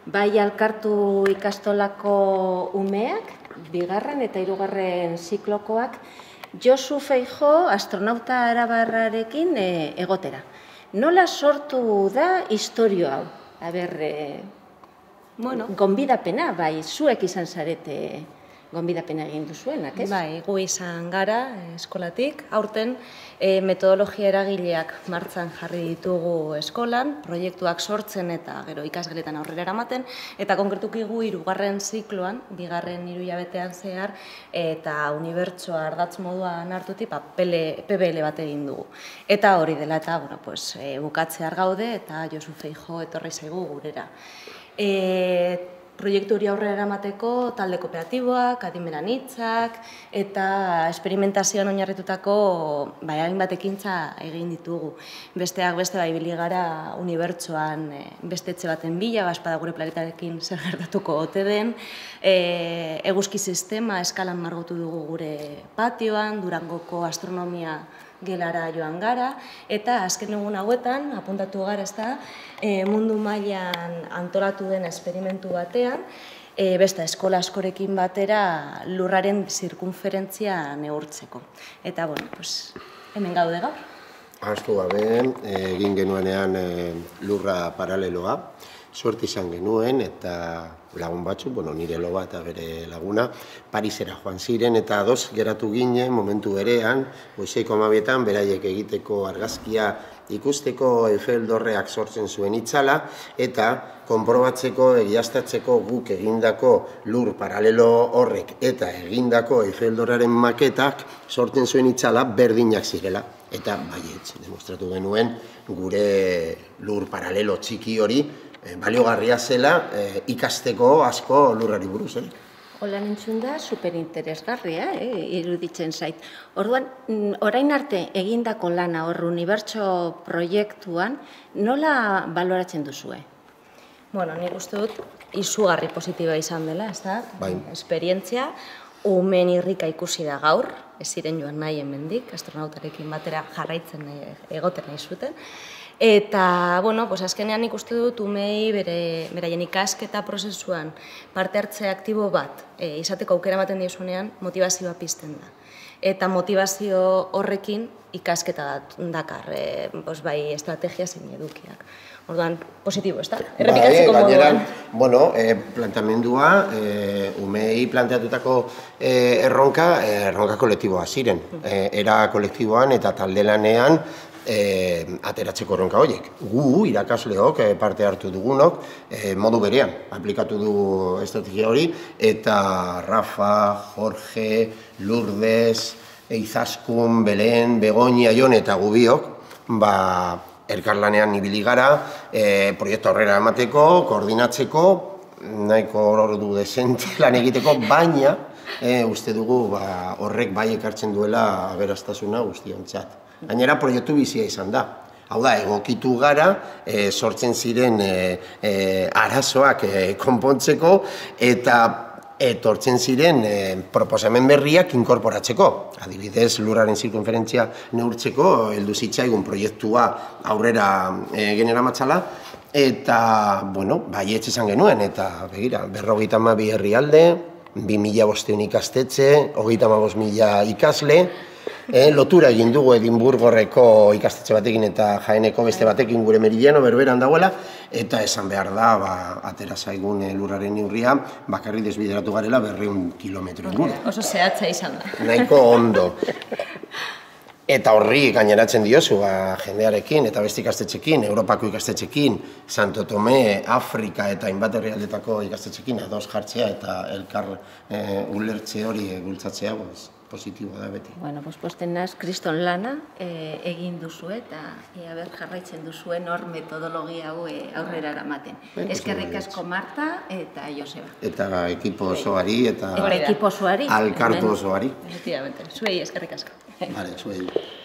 bai alkartu ikastolako umeak, bigarren eta hirugarren ziklokoak, Josu Feijoo astronauta arabarrarekin egotera. Nola sortu da istorio hau? Gonbidapena, bai, zuek izan zarete gonbidapena egin duzuenak, ez? Bai, gu izan gara eskolatik. Aurten metodologia eragileak martxan jarri ditugu eskolan, proiektuak sortzen eta gero ikasgeletan aurrera eramaten, eta konkretuki gu hirugarren zikloan, bigarren hiruhilabetean zehar, eta unibertsoa ardatz moduan hartutik, PBL bat egin dugu. Eta hori dela eta, bukatzear gaude eta Josu Feijoo etorri zaigu gurera. Proiektu hori aurrera eramateko talde kooperatiboak, adimeran hitzak eta esperimentazioan oinarritutako hainbat ekintza egin ditugu. Besteak beste ibili gara unibertsoan beste etxe baten bila, espada gure planetarekin zer gertatuko ote den, eguzki sistema eskalan margotu dugu gure patioan, Durangoko astronomia gelara joan gara, eta azken egun hauetan, apuntatu gara mundu mailan antolatu den esperimentu batean, beste eskola askorekin batera lurraren zirkunferentzia neurtzeko. Eta, hemen gaude gaur. Ahaztu gabe, egin genuenean lurra paraleloa, suerte izan genuen eta lagun batzuk, nire loba eta bere laguna, Parisera joan ziren eta ados geratu ginen momentu berean, goizeiko 12etan beraiek egiteko argazkia ikusteko Eiffel dorreak sortzen zuen itzala eta konprobatzeko, egiaztatzeko guk egindako lur paralelo horrek eta egindako Eiffel dorrearen maketak sortzen zuen itzala berdinak zirela. Eta baietz, demostratu genuen gure lur paralelo txiki hori baliogarria zela ikasteko asko lurrari buruz. Hola nintzun da, superinteresgarria, iruditzen zait. Orduan, orain arte egindako lana hor unibertso proiektuan, nola baloratzen duzue? Nik uste dut izugarri positiboa izan dela, ez da? Esperientzia, umen irrika ikusi da gaur, ez ziren joan nahi hemendik, astronautarekin batera jarraitzen egoten nahi zuten. Eta, azkenean ikuste dut umei beraien ikasketa prozesuan parte hartze aktibo bat izateko aukera ematen diezunean motivazioa pizten da. Eta motivazio horrekin ikasketa dakar, bai estrategia zein edukiak. Orduan, positibo, ez da? Errepikatzeko moduan. Gainera, planteamendua, umei planteatutako erronka kolektiboa ziren. Era kolektiboan eta talde lanean ateratzeko erronka horiek. Gu, irakasleok, parte hartu dugunok, modu berean, aplikatu du estrategia hori, eta Rafa, Jorge, Lourdes, Izaskun, Belen, Begoña, Jon eta gubiok, elkarlanean ibili gara, proiektu aurrera emateko, koordinatzeko, nahiko ordu dezente lan egiteko, baina uste dugu horrek bai ekartzen duela aberastasuna guztiontzat. Gainera, proiektu bizia izan da. Hau da, egokitu gara, sortzen ziren arazoak konpontzeko eta etortzen ziren proposamen berriak inkorporatzeko. Adibidez, lurraren zirkunferentzia neurtzeko, heldu zitzaigun proiektua aurrera genera matzala, eta, baietz izan genuen, eta begira, 52 herrialde, 2.500 ikastetxe, 35.000 ikasle, lotura egin dugu Edinburgorreko ikastetxe batekin eta Jaeneko beste batekin gure meridiano berberan dagoela, eta esan behar da, atera zaigun lurraren neurria, bakarrik desbideratu garela 200 kilometro inguru. Oso zehatza izan da. Nahiko ondo. Eta horri gaineratzen diozu jendearekin eta beste ikastetxekin, Europako ikastetxekin, Santo Tome, Afrika eta hainbat herrialdetako ikastetxekin ados jartzea eta elkar ulertze hori bultzatzea positiboa da beti. Posten naz, kriston lana egin duzu eta jarraitzen duzuen hor metodologia hau aurrera eramaten. Eskerrik asko Marta eta Joseba. Eta ekipo osoari eta ekipo osoari. Alkartu osoari. Efectivamente, zuei eskerrik asko. Vale, zuei.